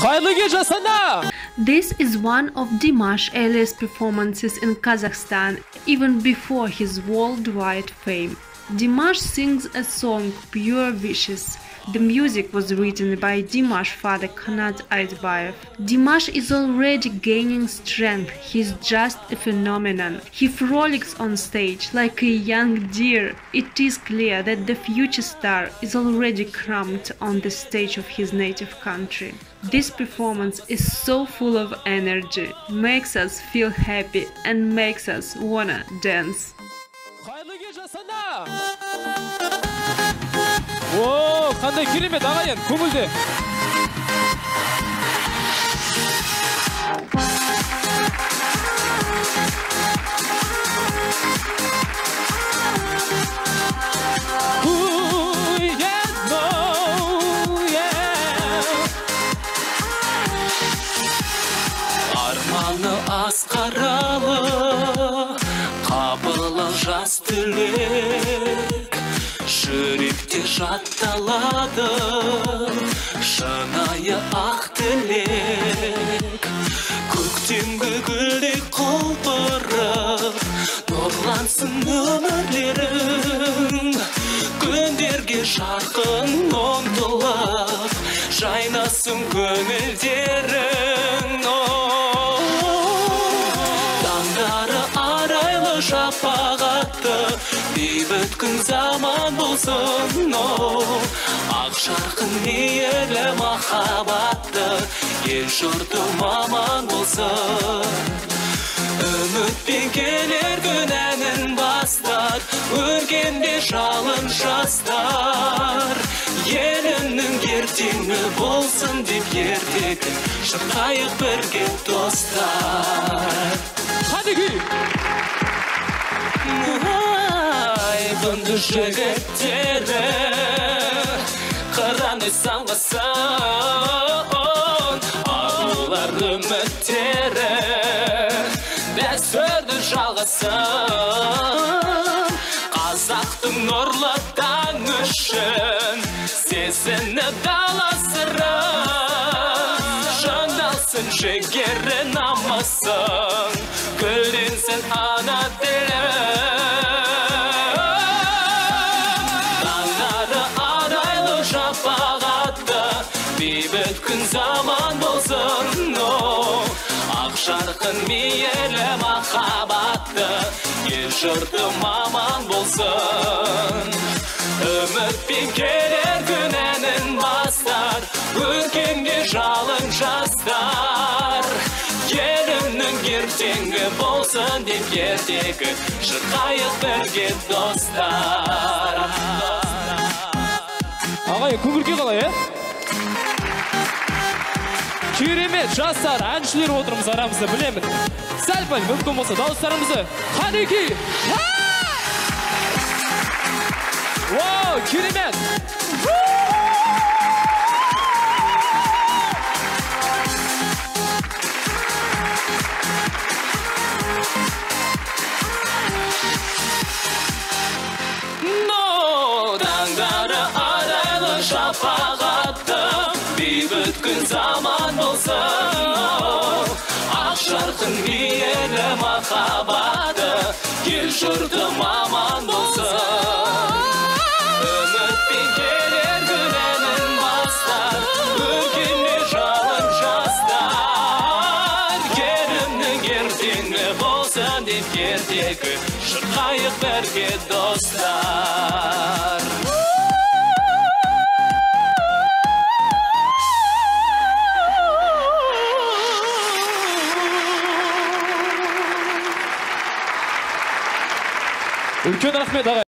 Hayırlı gece sana. This is one of Dimash earliest performances in Kazakhstan, even before his worldwide fame. Dimash sings a song, Pure Wishes. The music was written by Dimash's father Kanat Aitbayev. Dimash is already gaining strength, he's just a phenomenon. He frolics on stage like a young deer. It is clear that the future star is already cramped on the stage of his native country. This performance is so full of energy, makes us feel happy and makes us wanna dance. Hayırlı gece sana. Oo, qanday керемет ағайын, көңілді. Armanı asqaralı, qabılı жас тілек, жүректе жатталады, шынайы ақ тілек. Көктемгі гүлдей құлпырып, нұрлансын өмірлерің, күндерге жарқын ұмтылып, жайнасын көңілдерің. Таңдары арайлы шапағатты, бейбіт күн заман болсын. Ақ жарқын мейілі махаббатты, ел жұртым аман болсын. Үмітпен келер күн әнін бастар, өргенде жалын жастар. Елімнің ертеңі болсын деп ертегі, шырқайық бірге достар. Hadi gül. Айбынды жігіттері, қыраны самғасын, арулар үміттері, дәстүрді жалғасын. Қазақтың нұрлы таң үшін сезініп дала сырын, жандалсын жігері намысын, гүлденсін ана тілін. Таңдары арайлы шапағатты, бейбіт күн заман болсын. Ақ жарқын мейілі махаббатты, ел жұртым аман болсын. Үмітпен келер күн әнін бастар, өркенде жалын жастар. Елімнің ертеңі болсын деп ертегі, шырқайық бірге достар. Ағайын, көңілге қалай, Керемет жастар, әншілер отырмыз арамызда, білемін. Сәл-пәл мүмкін болса дауыстарымызды қанеки! Вау, керемет! Таңдары арайлы шапағатты, бейбіт күн заман болсын. Ақ жарқын мейілі махаббаты, ел жұртым аман болсын. Үмітпен келер күн әнін бастар, өркенде жалын жастар. Елімнің ертеңі болсын деп ертегі, шырқайық бірге достар. Үлкен рахмет ағай.